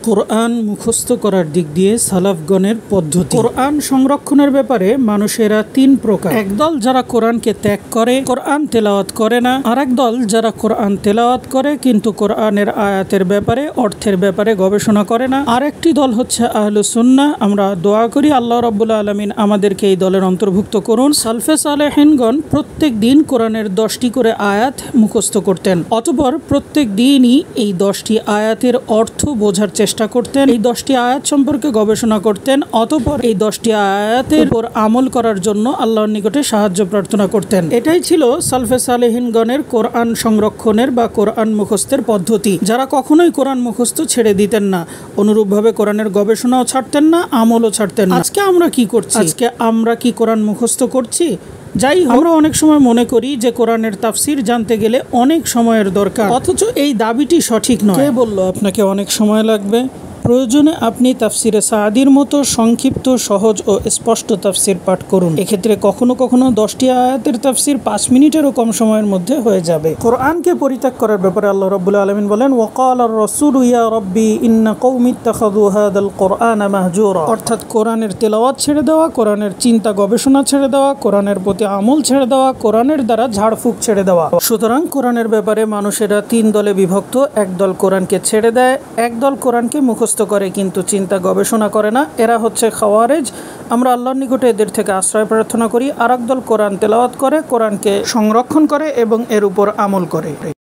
কোরআন মুখস্থ করার দিক দিয়ে সালাফগণের পদ্ধতি। কোরআন সংরক্ষণের ব্যাপারে মানুষেরা তিন প্রকার। একদল যারা কোরআনকে ত্যাগ করে, কোরআন তেলাওয়াত করে না। আরেক দল যারা কোরআন তেলাওয়াত করে কিন্তু কোরআনের আয়াতের ব্যাপারে, অর্থের ব্যাপারে গবেষণা করে না। আরেকটি দল হচ্ছে আহলুস সুন্নাহ। আমরা দোয়া করি আল্লাহ রাব্বুল আলামিন আমাদেরকে এই দলের অন্তর্ভুক্ত করুন। সালফে সালেহিনগণ প্রত্যেক দিন কোরআনের 10টি করে আয়াত মুখস্থ করতেন, অতঃপর প্রত্যেক দিনই এই 10টি আয়াতের অর্থ বোঝার চেষ্টা করতেন, এই 10টি আয়াত সম্পর্কে গবেষণা করতেন, অতঃপর এই 10টি আয়াতের উপর আমল করার জন্য আল্লাহর নিকটে সাহায্য প্রার্থনা করতেন। এটাই ছিল সালফে সালেহিনগণের কোরআন সংরক্ষণের বা কোরআন মুখস্থের পদ্ধতি। যারা কখনোই কোরআন মুখস্থ ছেড়ে দিতেন না, অনুরূপভাবে কোরআনের গবেষণাও ছাড়তেন না, আমলও ছাড়তেন না। আজকে আমরা কি করছি? আজকে আমরা কি কোরআন মুখস্থ করছি? যাই হোক, আমরা অনেক সময় মনে করি যে কোরআনের তাফসির জানতে গেলে অনেক সময়ের দরকার, অথচ এই দাবিটি সঠিক নয়। কে বলল আপনাকে অনেক সময় লাগবে? প্রয়োজনে আপনি তাফসিরে সাদির মতো সংক্ষিপ্ত, সহজ ও স্পষ্ট তাফসির পাঠ করুন। এক্ষেত্রে কখনো কখনো 10টি আয়াতের তাফসির 5 মিনিটেরও কম সময়ের মধ্যে হয়ে যাবে। কোরআনকে পরিত্যাগ করার ব্যাপারে আল্লাহ রাব্বুল আলামিন বলেন, ওয়াকালার রাসূলু ইয়া রাব্বি ইন্না কওমি ইত্তাখাযু হাযাল কুরআনা মাহজুরা। অর্থাৎ কোরআনের তেলাওয়াত ছেড়ে দেওয়া, কোরআনের চিন্তা গবেষণা ছেড়ে দেওয়া, কোরআনের প্রতি আমল ছেড়ে দেওয়া, কোরআনের দ্বারা ঝাড়ফুঁক ছেড়ে দেওয়া। সুতরাং কোরআনের ব্যাপারে মানুষেরা 3 দলে বিভক্ত। একদল কোরআনকে ছেড়ে দেয়, একদল কোরআনকে মুখস্থ করে কিন্তু চিন্তা গবেষণা করে না, এরা হচ্ছে খাওয়ারেজ। আমরা আল্লাহর নিকটে এদের থেকে আশ্রয় প্রার্থনা করি। আরেক দল কোরআন তেলাওয়াত করে, কোরআনকে সংরক্ষণ করে এবং এর উপর আমল করে।